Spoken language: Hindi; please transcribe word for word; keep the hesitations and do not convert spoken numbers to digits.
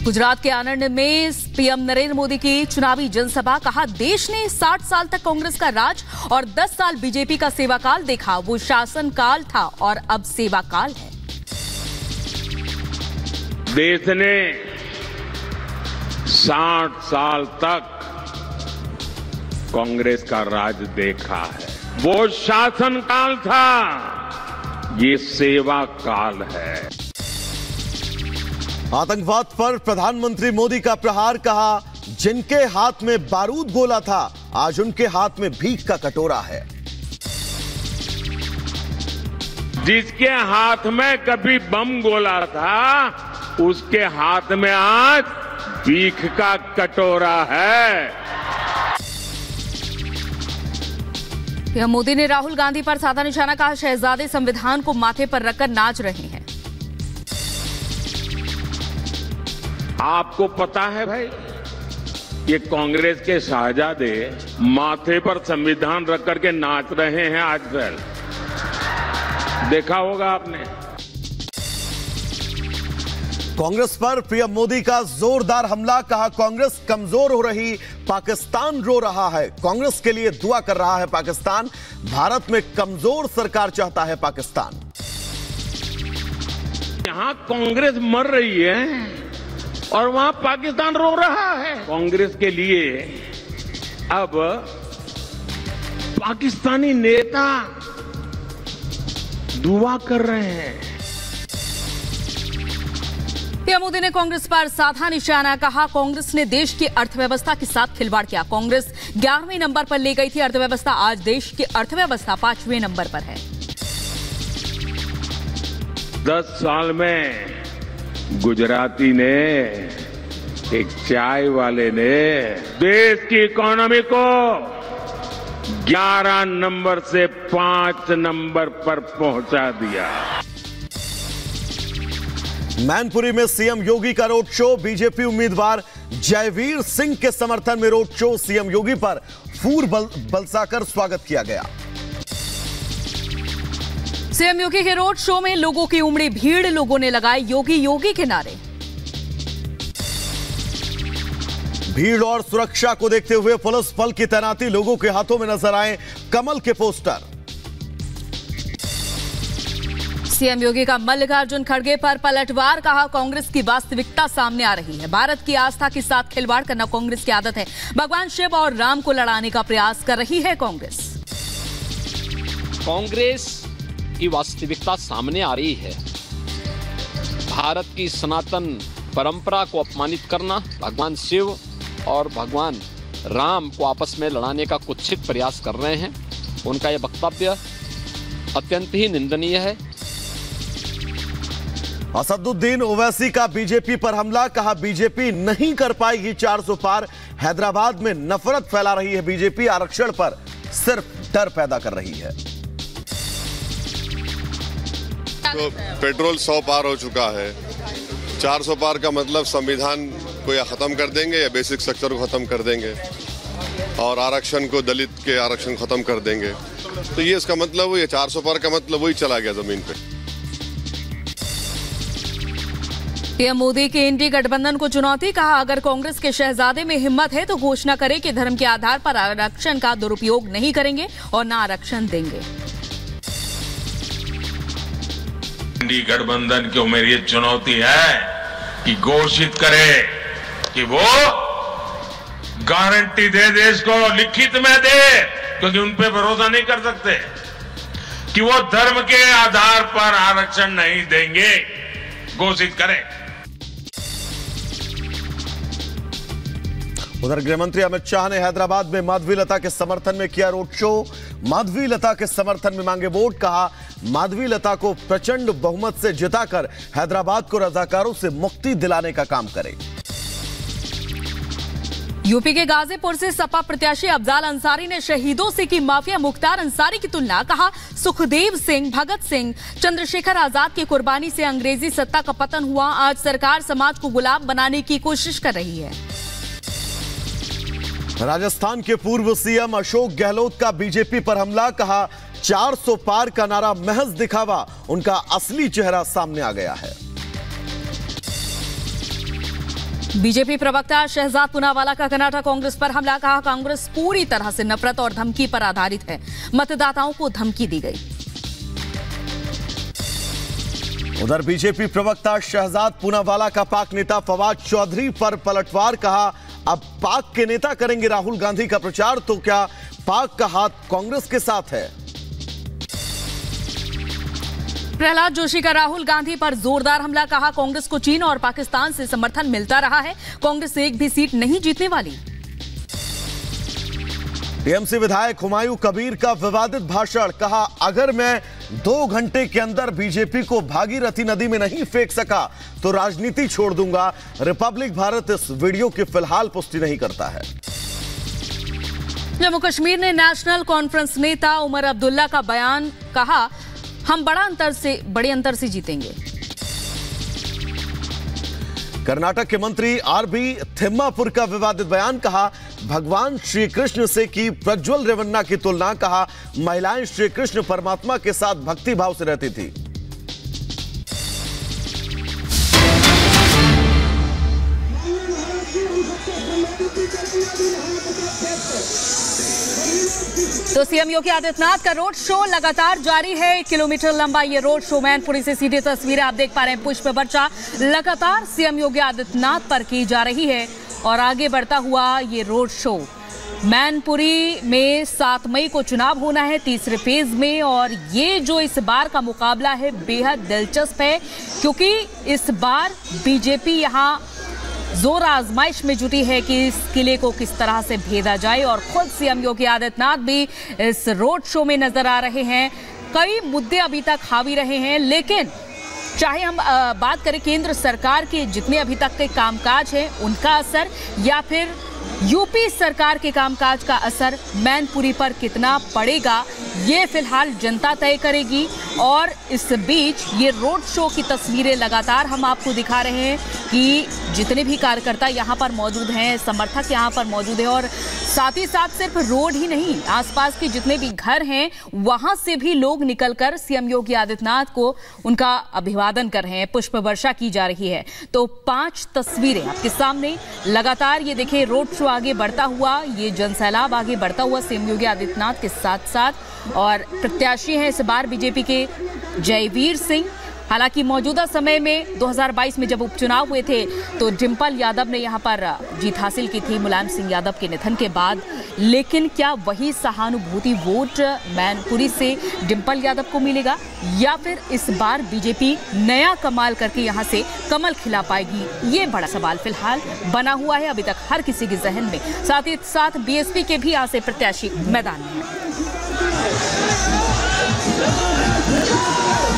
गुजरात के आणंद में पीएम नरेंद्र मोदी की चुनावी जनसभा। कहा, देश ने साठ साल तक कांग्रेस का राज और दस साल बीजेपी का सेवा काल देखा। वो शासन काल था और अब सेवा काल है। देश ने साठ साल तक कांग्रेस का राज देखा है। वो शासन काल था, ये सेवा काल है। आतंकवाद पर प्रधानमंत्री मोदी का प्रहार। कहा, जिनके हाथ में बारूद गोला था, आज उनके हाथ में भीख का कटोरा है। जिसके हाथ में कभी बम गोला था, उसके हाथ में आज भीख का कटोरा है। पीएम मोदी ने राहुल गांधी पर साधा निशाना। कहा, शहजादे संविधान को माथे पर रखकर नाच रहे हैं। आपको पता है भाई, ये कांग्रेस के शहजादे माथे पर संविधान रख करके नाच रहे हैं आजकल। देखा होगा आपने। कांग्रेस पर पीएम मोदी का जोरदार हमला। कहा, कांग्रेस कमजोर हो रही, पाकिस्तान रो रहा है। कांग्रेस के लिए दुआ कर रहा है पाकिस्तान। भारत में कमजोर सरकार चाहता है पाकिस्तान। यहां कांग्रेस मर रही है और वहां पाकिस्तान रो रहा है। कांग्रेस के लिए अब पाकिस्तानी नेता दुआ कर रहे हैं। पीएम मोदी ने कांग्रेस पर साधा निशाना। कहा, कांग्रेस ने देश की अर्थव्यवस्था के साथ खिलवाड़ किया। कांग्रेस ग्यारहवें नंबर पर ले गई थी अर्थव्यवस्था, आज देश की अर्थव्यवस्था पांचवें नंबर पर है। दस साल में गुजराती ने, एक चाय वाले ने देश की इकोनॉमी को ग्यारह नंबर से पांच नंबर पर पहुंचा दिया। मैनपुरी में सीएम योगी का रोड शो। बीजेपी उम्मीदवार जयवीर सिंह के समर्थन में रोड शो। सीएम योगी पर फूल बल, बरसाकर स्वागत किया गया। सीएम योगी के रोड शो में लोगों की उमड़ी भीड़। लोगों ने लगाए योगी योगी के नारे। भीड़ और सुरक्षा को देखते हुए पुलिस बल की तैनाती। लोगों के हाथों में नजर आए कमल के पोस्टर। सीएम योगी का मल्लिकार्जुन खड़गे पर पलटवार। कहा, कांग्रेस की वास्तविकता सामने आ रही है। भारत की आस्था के साथ खिलवाड़ करना कांग्रेस की आदत है। भगवान शिव और राम को लड़ाने का प्रयास कर रही है कांग्रेस। कांग्रेस की वास्तविकता सामने आ रही है। भारत की सनातन परंपरा को अपमानित करना, भगवान शिव और भगवान राम को आपस में लड़ाने का कुत्सित प्रयास कर रहे हैं। उनका यह वक्तव्य अत्यंत ही निंदनीय है। असदुद्दीन ओवैसी का बीजेपी पर हमला। कहा, बीजेपी नहीं कर पाएगी चार सौ पार। हैदराबाद में नफरत फैला रही है बीजेपी। आरक्षण पर सिर्फ डर पैदा कर रही है। तो पेट्रोल सौ पार हो चुका है। चार सौ पार का मतलब संविधान को या खत्म कर देंगे या बेसिक स्ट्रक्चर को खत्म कर देंगे और आरक्षण को, दलित के आरक्षण खत्म कर देंगे। तो ये इसका मतलब, ये चार सौ पार का मतलब वही चला गया जमीन पे। पीएम मोदी के इंडी गठबंधन को चुनौती। कहा, अगर कांग्रेस के शहजादे में हिम्मत है तो घोषणा करे कि धर्म के आधार पर आरक्षण का दुरुपयोग नहीं करेंगे और न आरक्षण देंगे। इंडी गठबंधन की मेरी चुनौती है कि घोषित करे कि वो गारंटी दे देश को, लिखित में दे, क्योंकि उन पे भरोसा नहीं कर सकते, कि वो धर्म के आधार पर आरक्षण नहीं देंगे। घोषित करें। उधर गृहमंत्री अमित शाह ने हैदराबाद में माधवीलता के समर्थन में किया रोड शो। माधवीलता के समर्थन में मांगे वोट। कहा, माधवीलता को प्रचंड बहुमत से जिताकर हैदराबाद को रजाकारों से मुक्ति दिलाने का काम करें। यूपी के गाजीपुर से सपा प्रत्याशी अफजाल अंसारी ने शहीदों से की माफिया मुख्तार अंसारी की तुलना। कहा, सुखदेव सिंह, भगत सिंह, चंद्रशेखर आजाद की कुर्बानी से अंग्रेजी सत्ता का पतन हुआ। आज सरकार समाज को गुलाम बनाने की कोशिश कर रही है। राजस्थान के पूर्व सीएम अशोक गहलोत का बीजेपी पर हमला। कहा, चार सौ पार का नारा महज दिखावा। उनका असली चेहरा सामने आ गया है। बीजेपी प्रवक्ता शहजाद पूनावाला का कर्नाटक कांग्रेस पर हमला, कहा कांग्रेस पूरी तरह से नफरत और धमकी पर आधारित है, मतदाताओं को धमकी दी गई। उधर बीजेपी प्रवक्ता शहजाद पूनावाला का पाक नेता फवाद चौधरी पर पलटवार, कहा अब पाक के नेता करेंगे राहुल गांधी का प्रचार, तो क्या पाक का हाथ कांग्रेस के साथ है। प्रहलाद जोशी का राहुल गांधी पर जोरदार हमला, कहा कांग्रेस को चीन और पाकिस्तान से समर्थन मिलता रहा है, कांग्रेस एक भी सीट नहीं जीतने वाली। टीएमसी विधायक हुमायूं कबीर का विवादित भाषण, कहा अगर मैं दो घंटे के अंदर बीजेपी को भागीरथी नदी में नहीं फेंक सका तो राजनीति छोड़ दूंगा। रिपब्लिक भारत इस वीडियो की फिलहाल पुष्टि नहीं करता है। जम्मू कश्मीर ने नेशनल कॉन्फ्रेंस नेता उमर अब्दुल्ला का बयान, कहा हम बड़ा अंतर से बड़े अंतर से जीतेंगे। कर्नाटक के मंत्री आरबी थिम्मापुर का विवादित बयान, कहा भगवान श्री कृष्ण से की प्रज्वल रेवन्ना की तुलना, कहा महिलाएं श्री कृष्ण परमात्मा के साथ भक्ति भाव से रहती थी। तो सीएम योगी आदित्यनाथ का रोड शो लगातार जारी है। एक किलोमीटर लंबा ये रोड शो, मैनपुरी से सीधी तस्वीरें आप देख पा रहे हैं। पुष्प वर्षा लगातार सीएम योगी आदित्यनाथ पर की जा रही है और आगे बढ़ता हुआ ये रोड शो। मैनपुरी में सात मई को चुनाव होना है तीसरे फेज में, और ये जो इस बार का मुकाबला है बेहद दिलचस्प है, क्योंकि इस बार बीजेपी यहाँ जोर आजमाइश में जुटी है कि इस किले को किस तरह से भेदा जाए, और खुद सीएम योगी आदित्यनाथ भी इस रोड शो में नजर आ रहे हैं। कई मुद्दे अभी तक हावी रहे हैं, लेकिन चाहे हम आ, बात करें केंद्र सरकार के जितने अभी तक के कामकाज हैं उनका असर, या फिर यूपी सरकार के कामकाज का असर मैनपुरी पर कितना पड़ेगा, ये फिलहाल जनता तय करेगी। और इस बीच ये रोड शो की तस्वीरें लगातार हम आपको दिखा रहे हैं कि जितने भी कार्यकर्ता यहाँ पर मौजूद हैं, समर्थक यहाँ पर मौजूद हैं, और साथ ही साथ सिर्फ रोड ही नहीं, आसपास के जितने भी घर हैं वहां से भी लोग निकलकर सीएम योगी आदित्यनाथ को उनका अभिवादन कर रहे हैं। पुष्प वर्षा की जा रही है। तो पांच तस्वीरें आपके सामने लगातार, ये देखिए रोड शो आगे बढ़ता हुआ, ये जनसैलाब आगे बढ़ता हुआ सीएम योगी आदित्यनाथ के साथ साथ, और प्रत्याशी हैं इस बार बीजेपी के जयवीर सिंह। हालांकि मौजूदा समय में दो हज़ार बाईस में जब उपचुनाव हुए थे तो डिंपल यादव ने यहां पर जीत हासिल की थी मुलायम सिंह यादव के निधन के बाद, लेकिन क्या वही सहानुभूति वोट मैनपुरी से डिंपल यादव को मिलेगा, या फिर इस बार बीजेपी नया कमाल करके यहां से कमल खिला पाएगी, ये बड़ा सवाल फिलहाल बना हुआ है अभी तक हर किसी के जहन में। साथ ही साथ बीएसपी के भी यहाँ से प्रत्याशी मैदान में हैं।